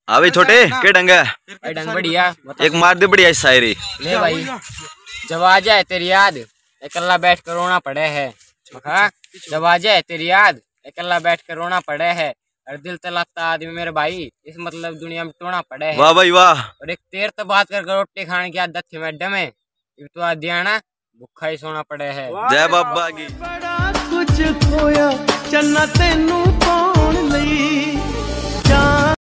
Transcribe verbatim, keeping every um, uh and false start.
हाँ भाई छोटे के डंग है भाई डंग बढ़िया। एक मार दे बढ़िया शायरी। ले भाई, जब आ जाए तेरी याद अकेला बैठ कर रोना पड़े है। जब आ जाए तेरी याद अकेला बैठ कर रोना पड़े है। और दिल तलाकता आदमी मेरे भाई इस मतलब दुनिया में टोना पड़े है। वाह भाई वाह। और एक तेर तो बात कर रोटी खाने की आदत थी मैडम है, तो आ दिया ना भूखा ही सोना पड़े है। जय बाबा की। बड़ा कुछ खोया चन्ना तेनू पाउण लई।